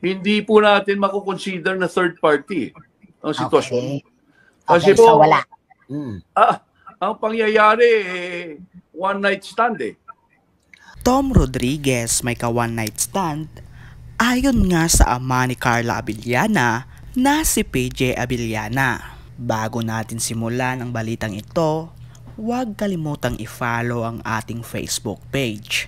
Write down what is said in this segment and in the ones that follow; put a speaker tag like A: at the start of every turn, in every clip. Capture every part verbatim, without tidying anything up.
A: hindi po natin makukonsider na third party ang sitwasyon.
B: Okay.
A: Kasi
B: Okay,
A: po,
B: so wala. Mm.
A: ah, ang pangyayari, eh, one night stand eh.
C: Tom Rodriguez may ka-one night stand ayon nga sa ama ni Carla Abellana na si P J Abellana. Bago natin simulan ang balitang ito, huwag kalimutang i-follow ang ating Facebook page.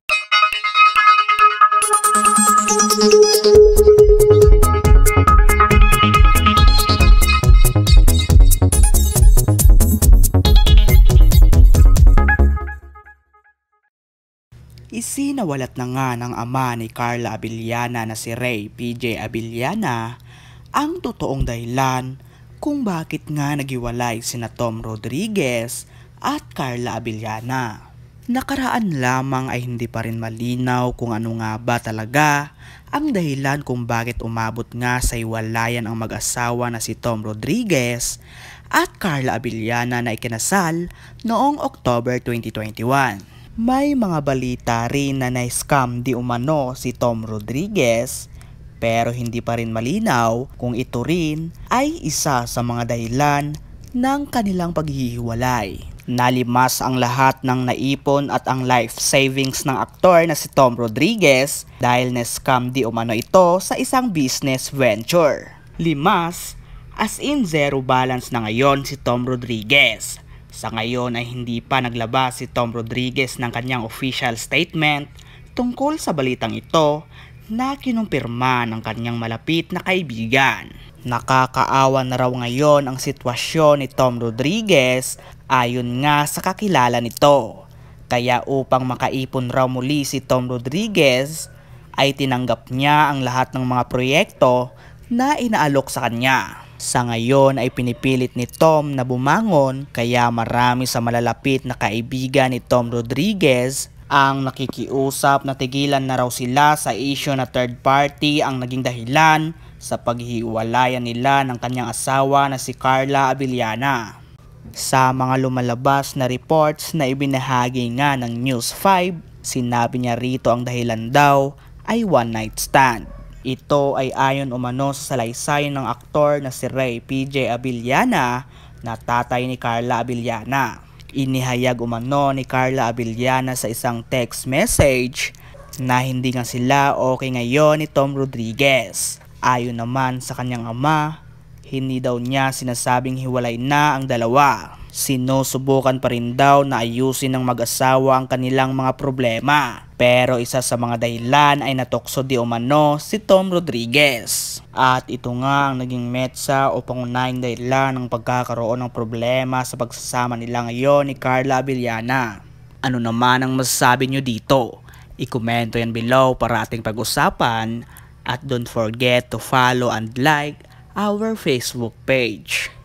C: Isinawalat na nga ng ama ni Carla Abellana na si Rey P J Abellana ang totoong dahilan kung bakit nga naghiwalay sina Tom Rodriguez at Carla Abellana. Nakaraan lamang ay hindi pa rin malinaw kung ano nga ba talaga ang dahilan kung bakit umabot nga sa hiwalayan ang mag-asawa na si Tom Rodriguez at Carla Abellana na ikinasal noong October twenty twenty-one. May mga balita rin na na-scam di umano si Tom Rodriguez, pero hindi pa rin malinaw kung ito rin ay isa sa mga dahilan ng kanilang paghihiwalay. Nalimas ang lahat ng naipon at ang life savings ng aktor na si Tom Rodriguez dahil na-scam di umano ito sa isang business venture. Limas, as in zero balance na ngayon si Tom Rodriguez. Sa ngayon ay hindi pa naglabas si Tom Rodriguez ng kanyang official statement tungkol sa balitang ito na kinumpirma ng kanyang malapit na kaibigan. Nakakaawa na raw ngayon ang sitwasyon ni Tom Rodriguez ayon nga sa kakilala nito. Kaya upang makaipon raw muli si Tom Rodriguez ay tinanggap niya ang lahat ng mga proyekto na inaalok sa kanya. Sa ngayon ay pinipilit ni Tom na bumangon kaya marami sa malalapit na kaibigan ni Tom Rodriguez ang nakikiusap na tigilan na raw sila sa issue na third party ang naging dahilan sa paghiwalayan nila ng kanyang asawa na si Carla Abellana. Sa mga lumalabas na reports na ibinahagi nga ng News five, sinabi niya rito ang dahilan daw ay one night stand. Ito ay ayon umano sa salaysay ng aktor na si Rey P J Abellana na tatay ni Carla Abellana. Inihayag umano ni Carla Abellana sa isang text message na hindi nga sila okay ngayon ni Tom Rodriguez. Ayon naman sa kanyang ama, hindi daw niya sinasabing hiwalay na ang dalawa. Sinusubukan pa rin daw na ayusin ng mag-asawa ang kanilang mga problema. Pero isa sa mga dahilan ay natokso di umano si Tom Rodriguez. At ito nga ang naging metsa o pangunahing dahilan ng pagkakaroon ng problema sa pagsasama nila ngayon ni Carla Abellana. Ano naman ang masasabi nyo dito? I-komento yan below para ating pag-usapan. At don't forget to follow and like our Facebook page.